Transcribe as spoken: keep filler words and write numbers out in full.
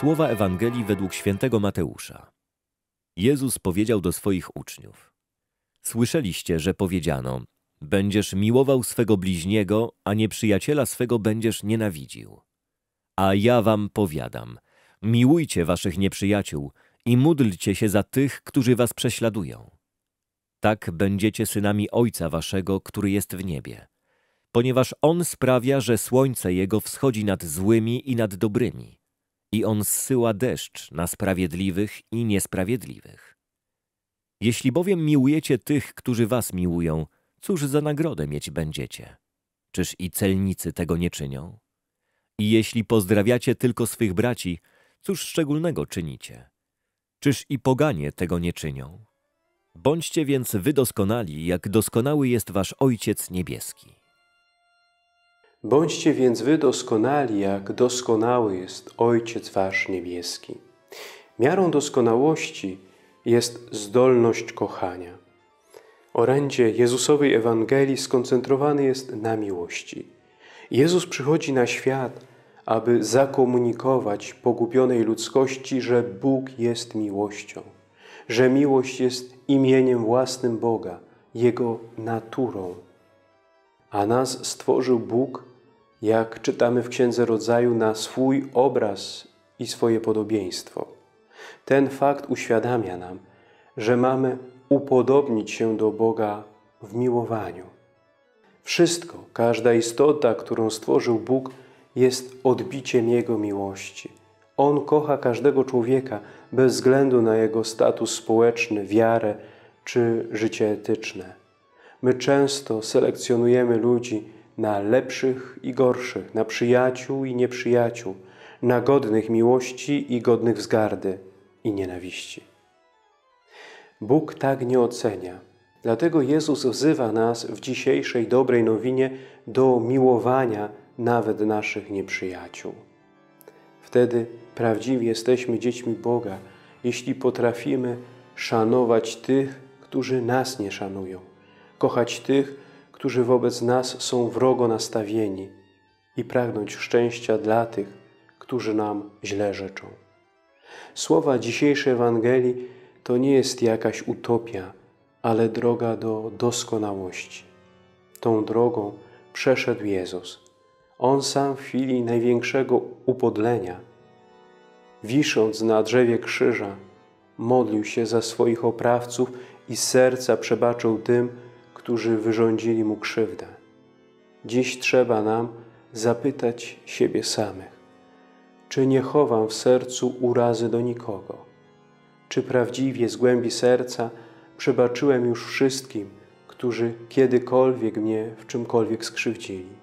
Słowa Ewangelii według świętego Mateusza. Jezus powiedział do swoich uczniów: Słyszeliście, że powiedziano: będziesz miłował swego bliźniego, a nieprzyjaciela swego będziesz nienawidził. A ja wam powiadam, miłujcie waszych nieprzyjaciół i módlcie się za tych, którzy was prześladują. Tak będziecie synami Ojca waszego, który jest w niebie. Ponieważ On sprawia, że słońce Jego wschodzi nad złymi i nad dobrymi. I On zsyła deszcz na sprawiedliwych i niesprawiedliwych. Jeśli bowiem miłujecie tych, którzy was miłują, cóż za nagrodę mieć będziecie? Czyż i celnicy tego nie czynią? I jeśli pozdrawiacie tylko swych braci, cóż szczególnego czynicie? Czyż i poganie tego nie czynią? Bądźcie więc wy doskonali, jak doskonały jest wasz Ojciec niebieski. Bądźcie więc wy doskonali, jak doskonały jest Ojciec wasz niebieski. Miarą doskonałości jest zdolność kochania. Orędzie Jezusowej Ewangelii skoncentrowany jest na miłości. Jezus przychodzi na świat, aby zakomunikować pogubionej ludzkości, że Bóg jest miłością, że miłość jest imieniem własnym Boga, Jego naturą. A nas stworzył Bóg, jak czytamy w Księdze Rodzaju, na swój obraz i swoje podobieństwo. Ten fakt uświadamia nam, że mamy upodobnić się do Boga w miłowaniu. Wszystko, każda istota, którą stworzył Bóg, jest odbiciem Jego miłości. On kocha każdego człowieka bez względu na jego status społeczny, wiarę czy życie etyczne. My często selekcjonujemy ludzi na lepszych i gorszych, na przyjaciół i nieprzyjaciół, na godnych miłości i godnych wzgardy i nienawiści. Bóg tak nie ocenia. Dlatego Jezus wzywa nas w dzisiejszej dobrej nowinie do miłowania nawet naszych nieprzyjaciół. Wtedy prawdziwie jesteśmy dziećmi Boga, jeśli potrafimy szanować tych, którzy nas nie szanują, kochać tych, którzy wobec nas są wrogo nastawieni i pragnąć szczęścia dla tych, którzy nam źle życzą. Słowa dzisiejszej Ewangelii to nie jest jakaś utopia, ale droga do doskonałości. Tą drogą przeszedł Jezus. On sam w chwili największego upodlenia, wisząc na drzewie krzyża, modlił się za swoich oprawców i z serca przebaczył tym, którzy wyrządzili Mu krzywdę. Dziś trzeba nam zapytać siebie samych, czy nie chowam w sercu urazy do nikogo? Czy prawdziwie z głębi serca przebaczyłem już wszystkim, którzy kiedykolwiek mnie w czymkolwiek skrzywdzili?